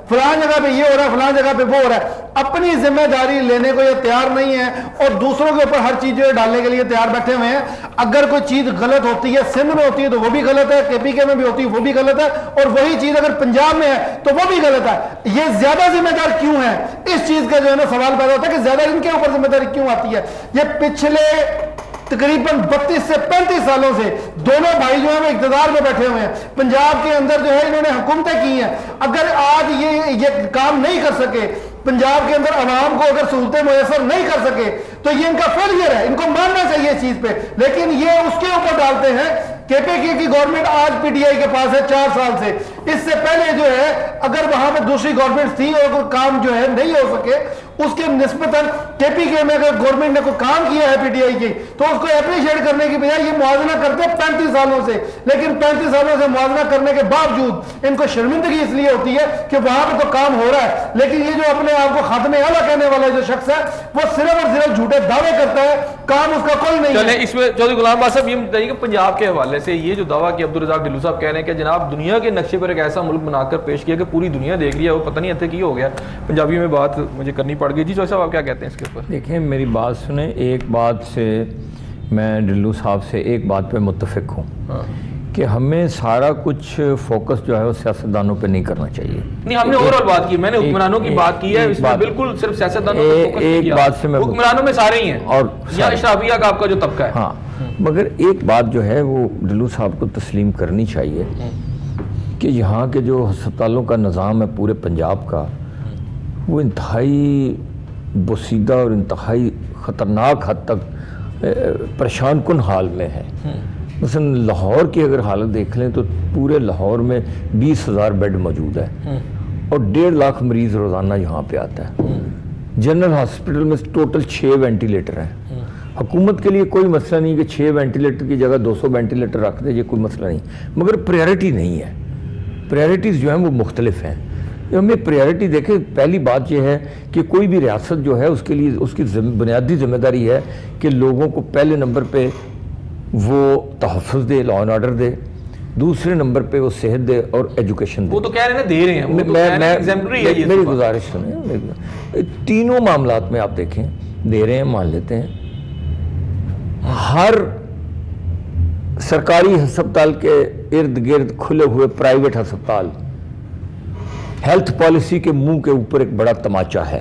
फलां जगह पे ये हो रहा है, फलां जगह पे वो हो रहा है। अपनी जिम्मेदारी लेने को ये तैयार नहीं है और दूसरों के ऊपर हर चीज जो है डालने के लिए तैयार बैठे हुए हैं। अगर कोई चीज गलत होती है सिंध में होती है तो वो भी गलत है, केपीके में भी होती है वो भी गलत है, और वही चीज अगर पंजाब में है तो वो भी गलत है। ये ज्यादा जिम्मेदार क्यों है, इस चीज का जो है ना सवाल पैदा होता है कि ज्यादा इनके ऊपर जिम्मेदारी क्यों आती है। ये पिछले तकरीबन बत्तीस से पैंतीस सालों से दोनों भाई जो है वो इक़्तिदार में बैठे हुए हैं। पंजाब के अंदर जो है इन्होंने हुकूमतें की हैं। अगर आज ये ये काम नहीं कर सके, पंजाब के अंदर आवाम को अगर सहूलतें मुयसर नहीं कर सके, तो ये इनका फेलियर है, इनको मानना चाहिए इस चीज पे। लेकिन ये उसके ऊपर डालते हैं। केपीके की गवर्नमेंट आज पीटीआई के पास है चार साल से, इससे पहले जो है अगर वहां पर दूसरी गवर्नमेंट थी और कोई काम जो है नहीं हो सके, उसके निस्बतन केपीके में अगर गवर्नमेंट ने कोई काम किया है पीटीआई की, तो उसको अप्रिशिएट करने की बजाय ये मुआवजा करते हैं पैंतीस सालों से। लेकिन पैंतीस सालों से मुआवजा करने के बावजूद इनको शर्मिंदगी इसलिए होती है कि वहां पर तो काम हो रहा है, लेकिन ये जो अपने आप को खात्मे आला कहने वाला जो शख्स है वो सिर्फ और सिर्फ झूठे दावे करता है, काम उसका कोई नहीं है। इसमें चौधरी गुलाम बादशाह साहब ये बताइए कि पंजाब के हवाले से ये जो दावा कि अब्दुल रज़ाक ढिल्लों साहब कह रहे हैं कि जनाब दुनिया के नक्शे पर एक ऐसा मुल्क बनाकर पेश किया कि पूरी दुनिया देख लिया, वो पता नहीं ऐसे की हो गया। पंजाबी में बात मुझे करनी पड़ गई। जी चौधरी साहब आप क्या कहते हैं इसके ऊपर? देखिए मेरी बात सुने, एक बात से मैं ढिल्लों साहब से एक बात पे मुत्तफिक हूँ कि हमें सारा कुछ फोकस जो है वो सियासतदानों पे नहीं करना चाहिए। नहीं, हमने ओवरऑल बात की, मैंने हुक्मरानों की बात की है, इसमें बिल्कुल सिर्फ सियासतदानों पे फोकस नहीं किया। एक बात से मैं हुक्मरानों में सारे ही हैं और या अशराफिया का आपका जो तबका है। हाँ, मगर एक बात जो है वो ढिल्लों साहब को तस्लीम करनी चाहिए कि यहाँ के जो अस्पतालों का निज़ाम है पूरे पंजाब का, वो इंतहाई बोसीदा और इंतहाई ख़तरनाक हद तक परेशान कुन हाल में है। मसलन लाहौर की अगर हालत देख लें तो पूरे लाहौर में बीस हज़ार बेड मौजूद है और डेढ़ लाख मरीज़ रोज़ाना यहाँ पे आता है। जनरल हॉस्पिटल में टोटल छः वेंटिलेटर हैं। हुकूमत के लिए कोई मसला नहीं कि छः वेंटिलेटर की जगह दो सौ वेंटिलेटर रख दे, ये कोई मसला नहीं, मगर प्रायोरिटी नहीं है। प्रायोरिटीज़ जो हैं वो मुख्तलिफ हैं। हमें प्रायोरिटी देखें, पहली बात यह है कि कोई भी रियासत जो है उसके लिए उसकी बुनियादी जिम्मेदारी है कि लोगों को पहले नंबर पे वो तहफ़्फ़ुज़ दे, लॉ एंड ऑर्डर दे, दूसरे नंबर पे वो सेहत दे और एजुकेशन दे। वो तो कह रहे हैं दे रहे हैं, वो मैं, तो मैं, मैं, एग्जाम्पलरी है ये। मेरी गुजारिश सुने, तीनों मामलात में आप देखें दे रहे हैं, मान लेते हैं। हर सरकारी अस्पताल के इर्द गिर्द खुले हुए प्राइवेट अस्पताल हेल्थ पॉलिसी के मुंह के ऊपर एक बड़ा तमाचा है।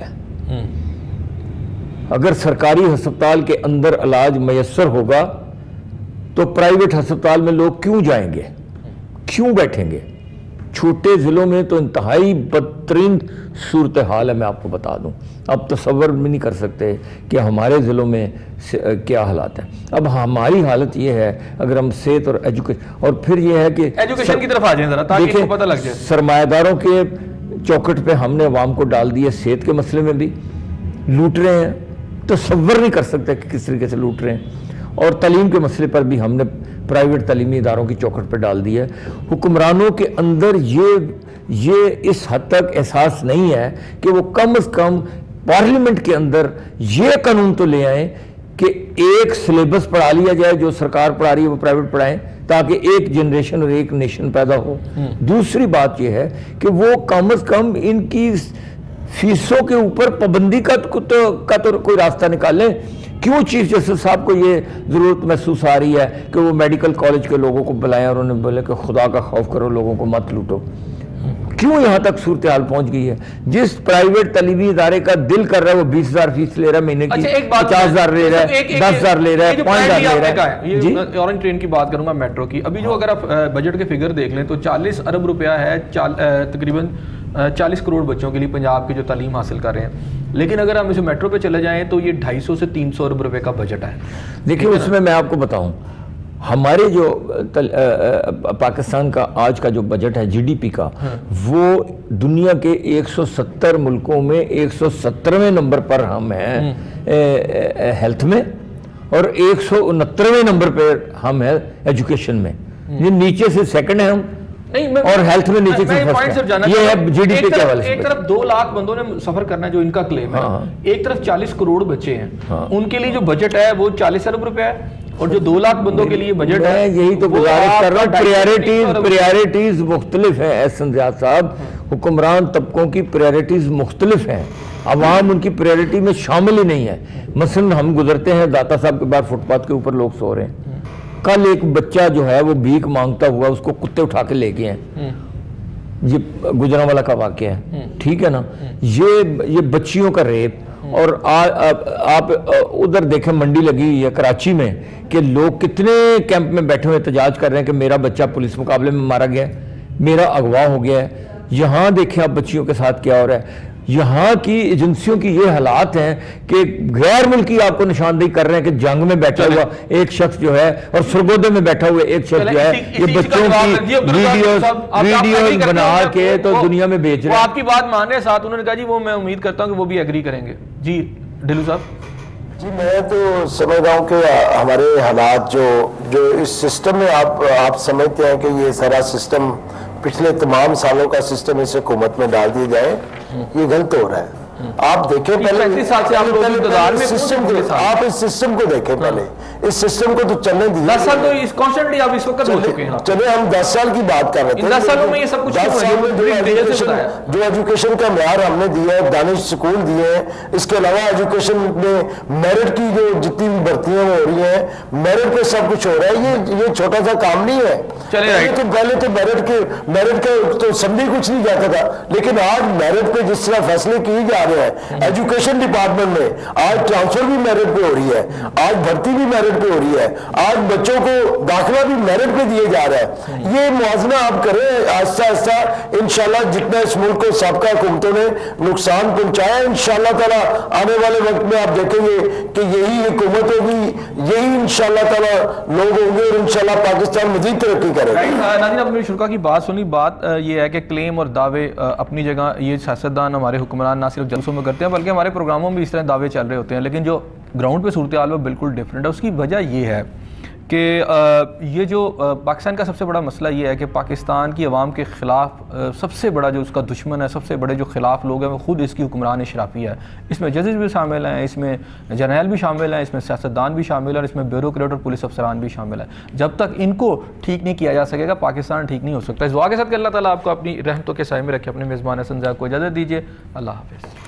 अगर सरकारी अस्पताल के अंदर इलाज मयसर होगा तो प्राइवेट अस्पताल में लोग क्यों जाएंगे, क्यों बैठेंगे? छोटे ज़िलों में तो इंतहाई बदतरीन सूरत हाल है, मैं आपको बता दूं। अब तसव्वुर भी नहीं कर सकते कि हमारे ज़िलों में क्या हालात है। अब हमारी हालत ये है, अगर हम सेहत और एजुकेशन, और फिर ये है कि एजुकेशन की तरफ आ जाए जरा ताकि इसको पता लग जाए। सरमायादारों के चौखट पे हमने अवाम को डाल दिया, सेहत के मसले में भी लूट रहे हैं, तसव्वुर नहीं कर सकते कि किस तरीके से लूट रहे हैं। और तालीम के मसले पर भी हमने प्राइवेट तालीमी इदारों की चौखट पर डाल दी है। हुक्मरानों के अंदर ये ये इस हद तक एहसास नहीं है कि वो कम अज़ कम पार्लियामेंट के अंदर ये कानून तो ले आएँ कि एक सिलेबस पढ़ा लिया जाए, जो सरकार पढ़ा रही है वो प्राइवेट पढ़ाएं, ताकि एक जनरेशन और एक नेशन पैदा हो। दूसरी बात यह है कि वो कम अज़ कम इनकी फीसों के ऊपर पाबंदी का तो, का तो कोई रास्ता निकालें। क्यों चीफ जस्टिस साहब को ये ज़रूरत महसूस आ रही है कि वो मेडिकल कॉलेज के लोगों को बुलाएं और उन्हें बोले कि खुदा का खौफ करो, लोगों को मत लूटो? क्यों यहाँ तक सूरत हाल पहुँच गई है? जिस प्राइवेट तालीमी इदारे का दिल कर रहा है वो बीस हजार फीस ले रहा है महीने की, पचास हजार ले रहा है, दस हजार ले रहा है, पाँच हजार ले रहा है। जी, ऑरेंज ट्रेन की बात करूंगा, मेट्रो की। अभी जो अगर आप बजट के फिगर देख लें तो चालीस अरब रुपया है तकरीबन चालीस करोड़ बच्चों के लिए पंजाब के जो तालीम हासिल कर रहे हैं। लेकिन अगर हम इसे मेट्रो पे चले जाएं तो ये ढाई सौ से तीन सौ अरब रुपए का बजट है। देखिए उसमें मैं आपको बताऊं, हमारे जो तल, आ, आ, पाकिस्तान का आज का जो बजट है जीडीपी का, हाँ। वो दुनिया के एक सौ सत्तर मुल्कों में एक सौ सत्तरवें नंबर पर हम हैं हेल्थ में, और एक सौ उनहत्तरवें नंबर पर हम हैं एजुकेशन में। ये नीचे से सेकंड है हम, नहीं मैं, और हेल्थ में नीचे से फर्स्ट है। ये है जीडीपी के हवाले से। एक तरफ दो लाख बंदों ने सफर करना है जो इनका क्लेम है, हाँ। एक तरफ चालीस करोड़ बच्चे हैं, हाँ। उनके लिए जो बजट है वो चालीस अरब रुपया है, और जो दो लाख बंदों के लिए बजट मैं है, यही तो वो गुजारिश आपका कर रहा हूँ, ढाई सौ प्रायोरिटीज और- प्रायोरिटीज मुख्तलिफ हैं एहसन रियाज साहब। हुक्मरान तबकों की प्रायोरिटीज मुख्तलिफ हैं, अवाम उनकी प्रायोरिटी में शामिल ही नहीं है। मसलन हम गुजरते हैं दाता साहब के बाद, फुटपाथ के ऊपर लोग सो रहे हैं। कल एक बच्चा जो है वो भीख मांगता हुआ, उसको कुत्ते उठा के ले गए हैं। ये गुजरांवाला का वाक़या है, ठीक है ना। ये ये बच्चियों का रेप। और आ, आ, आप उधर देखें मंडी लगी हुई है कराची में कि लोग कितने कैंप में बैठे हुए एहतजाज कर रहे हैं कि मेरा बच्चा पुलिस मुकाबले में मारा गया है, मेरा अगवा हो गया है। यहाँ देखें आप बच्चियों के साथ क्या हो रहा है। यहाँ की एजेंसियों की ये हालात हैं कि गैर मुल्की आपको निशानदेही कर रहे हैं कि जंग में बैठा हुआ एक शख्स जो है और सरगोदे में बैठा हुआ एक शख्स जो है, ये बच्चों की वीडियो वीडियो बना के तो दुनिया में बेच रहे हैं। आपकी बात मान रहे हैं साथ, उन्होंने कहा जी वो मैं उम्मीद करता हूँ कि वो भी एग्री करेंगे। जी ढिल्लू साहब। जी मैं तो समझ रहा हूँ कि हमारे हालात जो जो इस सिस्टम में आप आप समझते हैं कि ये सारा सिस्टम पिछले तमाम सालों का सिस्टम इस हुकूमत में डाल दिया जाए, ये गलत हो रहा है। आप देखें पहले साल से आप लोग इंतजार में सिस्टम को, आप इस सिस्टम को देखें पहले, इस सिस्टम को तो चलने दीजिए। दस साल तो इस कॉन्स्टेंटली आप इस वक्त हो चुके हैं। चले हम दस साल की बात कर रहे थे, दस सालों में ये सब कुछ दस साल में जो एजुकेशन जो एजुकेशन का म्यार हमने दिया है, दानिश स्कूल दिए हैं, इसके अलावा एजुकेशन में मेरिट की जो जितनी भी भर्तियां हो रही हैं, मेरिट पे सब कुछ हो रहा है। ये ये छोटा सा काम नहीं है। पहले तो पहले तो मेरिट के मेरिट के तो समझी कुछ नहीं जाता था, लेकिन आज मेरिट पे जिस तरह फैसले किए जा रहे हैं एजुकेशन डिपार्टमेंट में, आज ट्रांसफर भी मेरिट पे हो रही है, आज भर्ती भी मेरिट पे हो रही है, आज बच्चों को दाखिला भी मेरिट पे दिए जा रहा है। ये मुआवजा आप करें आहिस्ता आहिस्ता, इंशाल्लाह जितना इस मुल्क को सबका हुकूमतों ने नुकसान पहुंचाया, इंशाल्लाह ताला आने वाले वक्त में आप देखेंगे कि यही हुकूमत होगी, यही इंशाल्लाह ताला लोग होंगे और इंशाल्लाह पाकिस्तान मजीद तरक्की करेगा। नाज़रीन आपने शुल्का की बात सुनी। बात ये है कि क्लेम और दावे अपनी जगह, ये सियासतदान हमारे हुक्मरान ना सिर्फ जलसों में करते हैं बल्कि हमारे प्रोग्रामों में इस तरह दावे चल रहे होते हैं, लेकिन जो ग्राउंड पे सूरत हाल वो बिल्कुल डिफरेंट है। उसकी वजह ये है कि ये जो पाकिस्तान का सबसे बड़ा मसला ये है कि पाकिस्तान की आवाम के ख़िलाफ़ सबसे बड़ा जो उसका दुश्मन है, सबसे बड़े जो खिलाफ लोग हैं वो खुद इसकी हुक्मरान इशराफी है। इसमें जजेस भी शामिल हैं, इसमें जर्नैल भी शामिल हैं, इसमें सियासतदान भी शामिल हैं और इसमें ब्यूरोक्रेट और पुलिस अफसरान भी शामिल हैं। जब तक इनको ठीक नहीं किया जा सकेगा पाकिस्तान ठीक नहीं हो सकता। इस दुआ के साथ कि अल्लाह ताला आपको अपनी रहमतों के साए में रखे। अपने मेज़बान हसन ज़िया को इजाज़त दीजिए। अल्लाह हाफ़िज़।